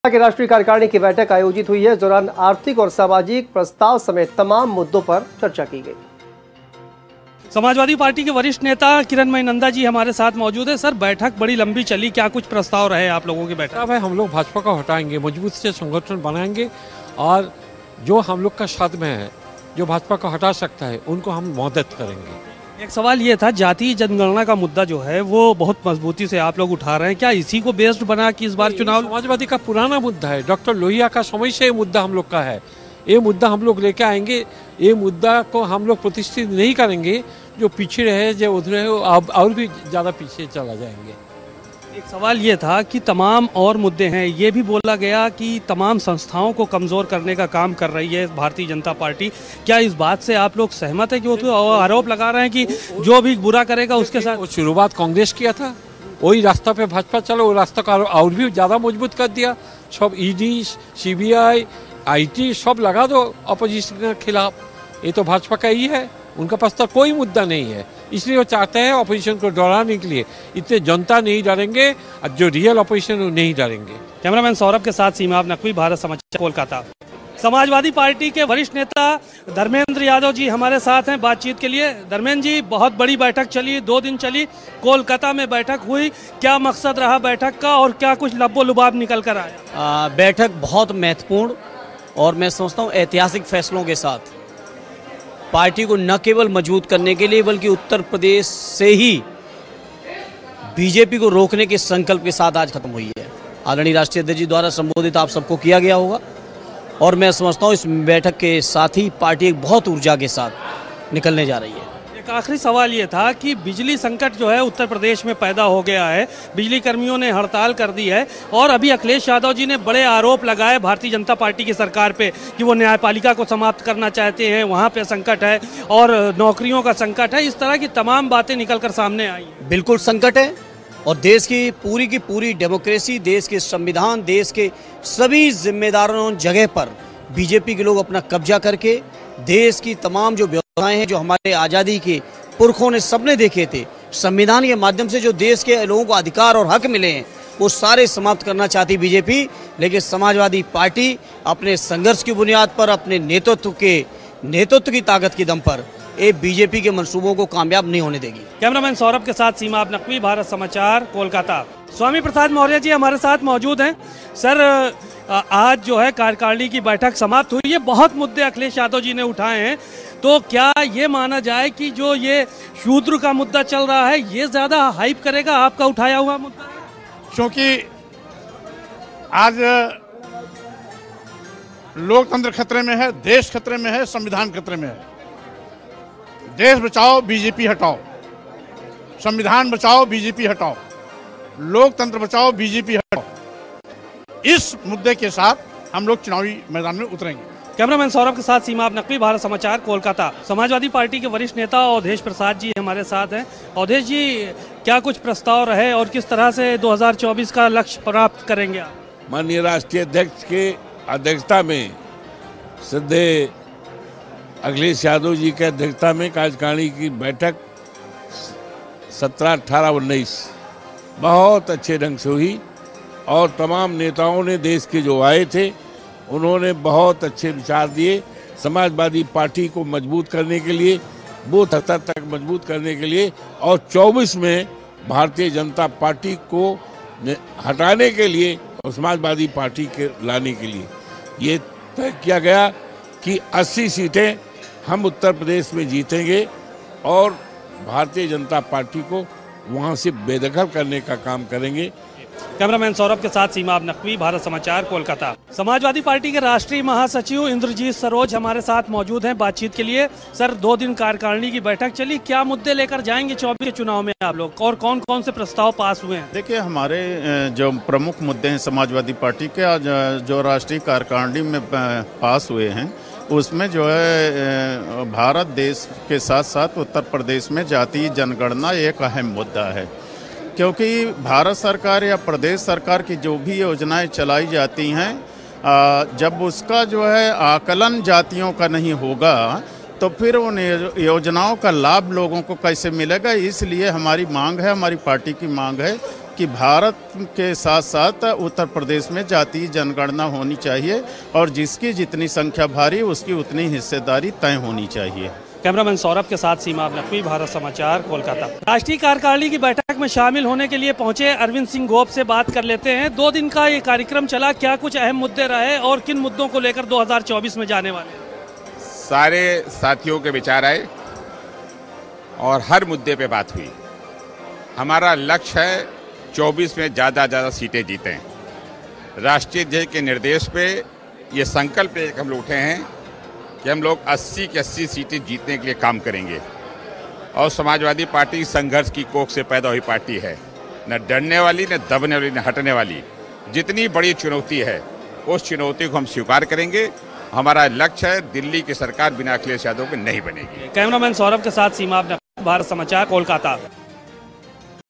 की राष्ट्रीय कार्यकारिणी की बैठक आयोजित हुई है। इस दौरान आर्थिक और सामाजिक प्रस्ताव समेत तमाम मुद्दों पर चर्चा की गई। समाजवादी पार्टी के वरिष्ठ नेता किरणमयी नंदा जी हमारे साथ मौजूद है। सर, बैठक बड़ी लंबी चली, क्या कुछ प्रस्ताव रहे आप लोगों की बैठक? है हम लोग भाजपा को हटाएंगे, मजबूत से संगठन बनाएंगे और जो हम लोग का साथ में है, जो भाजपा को हटा सकता है, उनको हम मदद करेंगे। एक सवाल ये था, जातीय जनगणना का मुद्दा जो है वो बहुत मजबूती से आप लोग उठा रहे हैं, क्या इसी को बेस्ड बना कि इस बार चुनाव? समाजवादी का पुराना मुद्दा है, डॉक्टर लोहिया का समय से ये मुद्दा हम लोग का है। ये मुद्दा हम लोग लेके आएंगे। ये मुद्दा को हम लोग प्रतिष्ठित नहीं करेंगे। जो पीछे रहे, जो उधर है, और भी ज़्यादा पीछे चला जाएंगे। एक सवाल ये था कि तमाम और मुद्दे हैं, ये भी बोला गया कि तमाम संस्थाओं को कमज़ोर करने का काम कर रही है भारतीय जनता पार्टी। क्या इस बात से आप लोग सहमत है कि वो तो आरोप लगा रहे हैं कि जो भी बुरा करेगा उसके साथ? शुरुआत कांग्रेस किया था, वही रास्ता पे भाजपा चलो, वो रास्ता का और भी ज़्यादा मजबूत कर दिया। सब ईडी, सीबीआई, आईटी सब लगा दो अपोजिशन के खिलाफ। ये तो भाजपा का ही है, उनका पास तो कोई मुद्दा नहीं है। इसलिए वो चाहते हैं अपोजिशन को डराने के लिए। इतने जनता नहीं डरेंगे और जो रियल अपोजिशन वो नहीं डरेंगे। कैमरामैन सौरभ के साथ सीमा नकवी, भारत समाचार, कोलकाता। समाजवादी पार्टी के वरिष्ठ नेता धर्मेंद्र यादव जी हमारे साथ हैं बातचीत के लिए। धर्मेंद्र जी, बहुत बड़ी बैठक चली, 2 दिन चली, कोलकाता में बैठक हुई, क्या मकसद रहा बैठक का और क्या कुछ लब्बो लुबाब निकल कर आया? बैठक बहुत महत्वपूर्ण और मैं समझता हूँ ऐतिहासिक फैसलों के साथ पार्टी को न केवल मजबूत करने के लिए बल्कि उत्तर प्रदेश से ही बीजेपी को रोकने के संकल्प के साथ आज खत्म हुई है। आदरणीय राष्ट्रीय अध्यक्ष जी द्वारा संबोधित आप सबको किया गया होगा और मैं समझता हूँ इस बैठक के साथ ही पार्टी एक बहुत ऊर्जा के साथ निकलने जा रही है। एक आखिरी सवाल ये था कि बिजली संकट जो है उत्तर प्रदेश में पैदा हो गया है, बिजली कर्मियों ने हड़ताल कर दी है और अभी अखिलेश यादव जी ने बड़े आरोप लगाए भारतीय जनता पार्टी की सरकार पे कि वो न्यायपालिका को समाप्त करना चाहते हैं, वहाँ पे संकट है और नौकरियों का संकट है। इस तरह की तमाम बातें निकल कर सामने आई। बिल्कुल संकट है और देश की पूरी डेमोक्रेसी, देश के संविधान, देश के सभी जिम्मेदारों जगह पर बीजेपी के लोग अपना कब्जा करके देश की तमाम जो व्यवस्थाएं हैं, जो हमारे आज़ादी के पुरखों ने सबने देखे थे, संविधान के माध्यम से जो देश के लोगों को अधिकार और हक मिले हैं, वो सारे समाप्त करना चाहती बीजेपी। लेकिन समाजवादी पार्टी अपने संघर्ष की बुनियाद पर, अपने नेतृत्व की ताकत के दम पर ये बीजेपी के मंसूबों को कामयाब नहीं होने देगी। कैमरामैन सौरभ के साथ सीमा नकवी, भारत समाचार, कोलकाता। स्वामी प्रसाद मौर्य जी हमारे साथ मौजूद हैं। सर, आज जो है कार्यकारिणी की बैठक समाप्त हुई है, बहुत मुद्दे अखिलेश यादव जी ने उठाए हैं, तो क्या ये माना जाए कि जो ये शूद्र का मुद्दा चल रहा है ये ज्यादा हाइप करेगा आपका उठाया हुआ मुद्दा? क्योंकि आज लोकतंत्र खतरे में है, देश खतरे में है, संविधान खतरे में है। देश बचाओ, बीजेपी हटाओ। संविधान बचाओ, बीजेपी हटाओ। लोकतंत्र बचाओ, बीजेपी हटाओ। इस मुद्दे के साथ हम लोग चुनावी मैदान में उतरेंगे। कैमरामैन सौरभ के साथ सीमा नकवी, भारत समाचार, कोलकाता। समाजवादी पार्टी के वरिष्ठ नेता अवधेश प्रसाद जी हमारे साथ हैं। अवधेश जी, क्या कुछ प्रस्ताव रहे और किस तरह से 2024 का लक्ष्य प्राप्त करेंगे आप? माननीय राष्ट्रीय अध्यक्ष के अध्यक्षता में, श्रद्धेय अखिलेश यादव जी के अध्यक्षता में कार्यकारिणी की बैठक 17, 18, 19 बहुत अच्छे ढंग से हुई और तमाम नेताओं ने देश के जो आए थे उन्होंने बहुत अच्छे विचार दिए समाजवादी पार्टी को मजबूत करने के लिए, बूथ स्तर तक मजबूत करने के लिए और 24 में भारतीय जनता पार्टी को हटाने के लिए और समाजवादी पार्टी के लाने के लिए ये तय किया गया कि 80 सीटें हम उत्तर प्रदेश में जीतेंगे और भारतीय जनता पार्टी को वहाँ से बेदखल करने का काम करेंगे। कैमरामैन सौरभ के साथ सीमा नकवी, भारत समाचार, कोलकाता। समाजवादी पार्टी के राष्ट्रीय महासचिव इंद्रजीत सरोज हमारे साथ मौजूद हैं बातचीत के लिए। सर, 2 दिन कार्यकारिणी की बैठक चली, क्या मुद्दे लेकर जाएंगे 24 के चुनाव में आप लोग और कौन कौन से प्रस्ताव पास हुए हैं? देखिए, हमारे जो प्रमुख मुद्दे हैं समाजवादी पार्टी के, आज जो राष्ट्रीय कार्यकारिणी में पास हुए हैं उसमें जो है भारत देश के साथ साथ उत्तर प्रदेश में जातीय जनगणना एक अहम मुद्दा है। क्योंकि भारत सरकार या प्रदेश सरकार की जो भी योजनाएं चलाई जाती हैं, जब उसका जो है आकलन जातियों का नहीं होगा तो फिर उन योजनाओं का लाभ लोगों को कैसे मिलेगा। इसलिए हमारी मांग है, हमारी पार्टी की मांग है कि भारत के साथ साथ उत्तर प्रदेश में जातीय जनगणना होनी चाहिए और जिसकी जितनी संख्या भारी उसकी उतनी हिस्सेदारी तय होनी चाहिए। कैमरामैन सौरभ के साथ सीमा नकवी, भारत समाचार, कोलकाता। राष्ट्रीय कार्यकारिणी की बैठक में शामिल होने के लिए पहुंचे अरविंद सिंह गोप से बात कर लेते हैं। 2 दिन का ये कार्यक्रम चला, क्या कुछ अहम मुद्दे रहे और किन मुद्दों को लेकर 2024 में जाने वाले? सारे साथियों के विचार आए और हर मुद्दे पे बात हुई। हमारा लक्ष्य है 24 में ज़्यादा सीटें जीतें। राष्ट्रीय अध्यक्ष के निर्देश पे ये संकल्प लेकर हम लोग उठे हैं कि हम लोग 80 की 80 सीटें जीतने के लिए काम करेंगे। और समाजवादी पार्टी संघर्ष की कोख से पैदा हुई पार्टी है, न डरने वाली, न दबने वाली, न हटने वाली। जितनी बड़ी चुनौती है उस चुनौती को हम स्वीकार करेंगे। हमारा लक्ष्य है दिल्ली की सरकार बिना अखिलेश यादव के नहीं बनेगी। कैमरामैन सौरभ के साथ सीमा नकवी, भारत समाचार, कोलकाता।